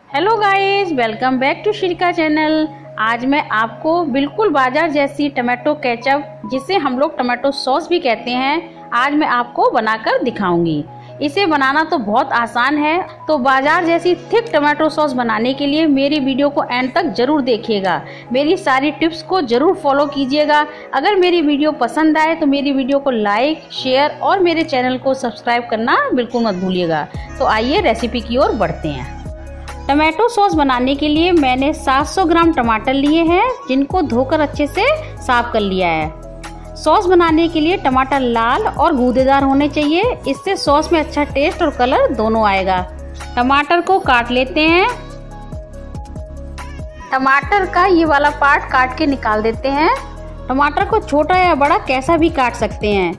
Hello guys, welcome back to Shrika channel. आज मैं आपको बिल्कुल बाजार जैसी टमाटो केचप, जिसे हम लोग टमाटो सॉस भी कहते हैं, आज मैं आपको बनाकर दिखाऊंगी। इसे बनाना तो बहुत आसान है। तो बाजार जैसी थिक टमाटो सॉस बनाने के लिए मेरी वीडियो को एंड तक जरूर देखिएगा। मेरी सारी टिप्स को जरूर फॉलो कीजिएगा। अगर मेरी वीडियो पसंद आए तो मेरी वीडियो को लाइक, शेयर और मेरे चैनल को सब्सक्राइब करना बिल्कुल मत भूलिएगा। तो आइए रेसिपी की ओर बढ़ते हैं। टमाटो सॉस बनाने के लिए मैंने 700 ग्राम टमाटर लिए हैं, जिनको धोकर अच्छे से साफ कर लिया है। सॉस बनाने के लिए टमाटर लाल और गूदेदार होने चाहिए, इससे सॉस में अच्छा टेस्ट और कलर दोनों आएगा। टमाटर को काट लेते हैं। टमाटर का ये वाला पार्ट काट के निकाल देते हैं। टमाटर को छोटा या बड़ा कैसा भी काट सकते हैं।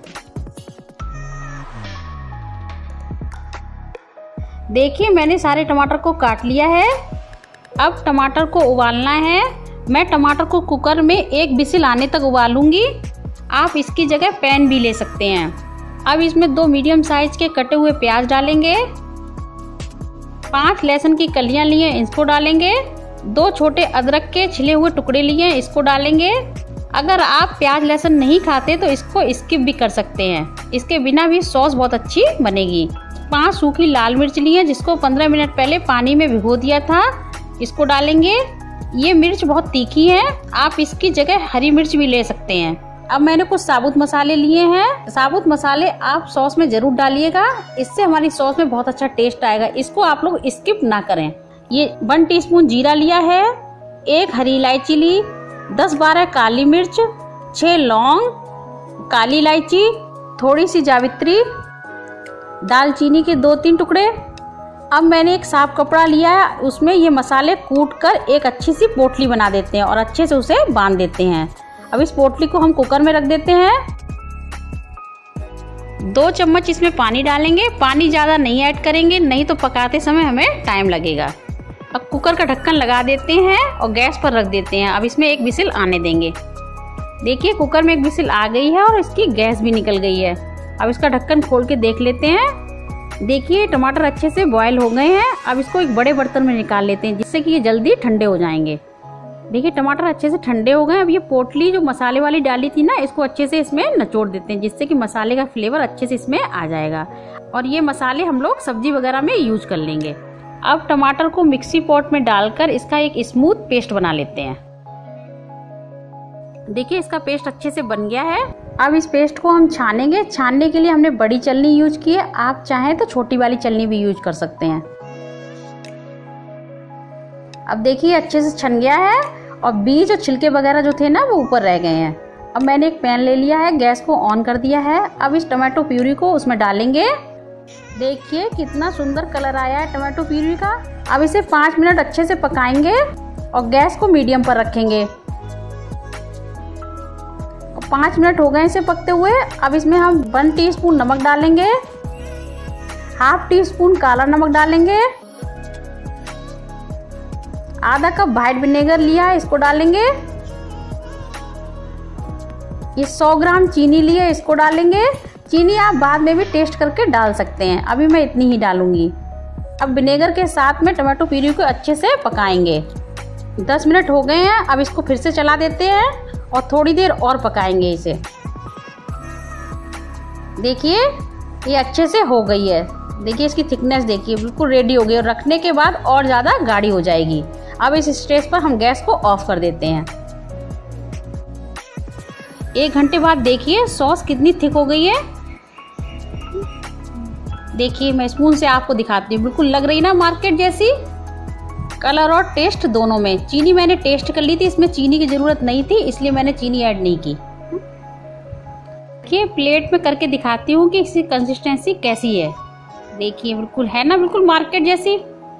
देखिए, मैंने सारे टमाटर को काट लिया है। अब टमाटर को उबालना है। मैं टमाटर को कुकर में 1 विसिल आने तक उबालूंगी। आप इसकी जगह पैन भी ले सकते हैं। अब इसमें 2 मीडियम साइज के कटे हुए प्याज डालेंगे। 5 लहसुन की कलियां लिए, इसको डालेंगे। 2 छोटे अदरक के छिले हुए टुकड़े लिए, इसको डालेंगे। अगर आप प्याज लहसुन नहीं खाते तो इसको स्किप भी कर सकते हैं, इसके बिना भी सॉस बहुत अच्छी बनेगी। 5 सूखी लाल मिर्च लिए, जिसको 15 मिनट पहले पानी में भिगो दिया था, इसको डालेंगे। ये मिर्च बहुत तीखी है, आप इसकी जगह हरी मिर्च भी ले सकते हैं। अब मैंने कुछ साबुत मसाले लिए हैं। साबुत मसाले आप सॉस में जरूर डालिएगा, इससे हमारी सॉस में बहुत अच्छा टेस्ट आएगा। इसको आप लोग स्किप ना करें। ये 1 टीस्पून जीरा लिया है, 1 हरी इलायची ली, 10-12 काली मिर्च, 6 लौंग, काली इलायची, थोड़ी सी जावित्री, दालचीनी के 2-3 टुकड़े। अब मैंने एक साफ कपड़ा लिया है, उसमें ये मसाले कूट कर एक अच्छी सी पोटली बना देते हैं और अच्छे से उसे बांध देते हैं। अब इस पोटली को हम कुकर में रख देते हैं। 2 चम्मच इसमें पानी डालेंगे। पानी ज़्यादा नहीं ऐड करेंगे, नहीं तो पकाते समय हमें टाइम लगेगा। अब कुकर का ढक्कन लगा देते हैं और गैस पर रख देते हैं। अब इसमें 1 विसिल आने देंगे। देखिए, कुकर में 1 विसिल आ गई है और इसकी गैस भी निकल गई है। अब इसका ढक्कन खोल के देख लेते हैं। देखिए, टमाटर अच्छे से बॉयल हो गए हैं। अब इसको एक बड़े बर्तन में निकाल लेते हैं, जिससे कि ये जल्दी ठंडे हो जाएंगे। देखिए, टमाटर अच्छे से ठंडे हो गए। अब ये पोटली जो मसाले वाली डाली थी ना, इसको अच्छे से इसमें निचोड़ देते हैं, जिससे कि मसाले का फ्लेवर अच्छे से इसमें आ जाएगा। और ये मसाले हम लोग सब्जी वगैरह में यूज कर लेंगे। अब टमाटर को मिक्सी पॉट में डालकर इसका एक स्मूथ पेस्ट बना लेते हैं। देखिए, इसका पेस्ट अच्छे से बन गया है। अब इस पेस्ट को हम छानेंगे। छानने के लिए हमने बड़ी छलनी यूज की है, आप चाहें तो छोटी वाली छलनी भी यूज कर सकते हैं। अब देखिए, अच्छे से छन गया है और बीज और छिलके वगैरह जो थे ना, वो ऊपर रह गए हैं। अब मैंने एक पैन ले लिया है, गैस को ऑन कर दिया है। अब इस टमाटो प्यूरी को उसमें डालेंगे। देखिए, कितना सुंदर कलर आया है टमाटो प्यूरी का। अब इसे 5 मिनट अच्छे से पकाएंगे और गैस को मीडियम पर रखेंगे। 5 मिनट हो गए इसे पकते हुए। अब इसमें हम 1 टीस्पून नमक डालेंगे, 1/2 टीस्पून काला नमक डालेंगे, आधा कप व्हाइट विनेगर लिया है, इसको डालेंगे। ये 100 ग्राम चीनी ली है, इसको डालेंगे। चीनी आप बाद में भी टेस्ट करके डाल सकते हैं, अभी मैं इतनी ही डालूंगी। अब विनेगर के साथ में टमाटो प्यूरी को अच्छे से पकाएंगे। 10 मिनट हो गए हैं। अब इसको फिर से चला देते हैं और थोड़ी देर और पकाएंगे इसे। देखिए, ये अच्छे से हो गई है। देखिए, इसकी थिकनेस देखिए, बिल्कुल रेडी हो गई और रखने के बाद और ज़्यादा गाढ़ी हो जाएगी। अब इस स्टेज पर हम गैस को ऑफ कर देते हैं। 1 घंटे बाद देखिए सॉस कितनी थिक हो गई है। देखिए, मैं स्पून से आपको दिखाती हूँ, बिल्कुल लग रही ना मार्केट जैसी। कलर और टेस्ट दोनों में। चीनी मैंने टेस्ट कर ली थी, इसमें चीनी की जरूरत नहीं थी, इसलिए मैंने चीनी ऐड नहीं की। देखिए, प्लेट में करके दिखाती हूँ कि इसकी कंसिस्टेंसी कैसी है। देखिए, बिल्कुल है ना, बिल्कुल मार्केट जैसी।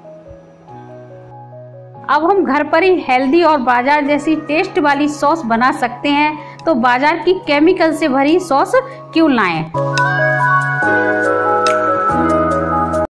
अब हम घर पर ही हेल्दी और बाजार जैसी टेस्ट वाली सॉस बना सकते हैं, तो बाजार की केमिकल से भरी सॉस क्यों लाएं।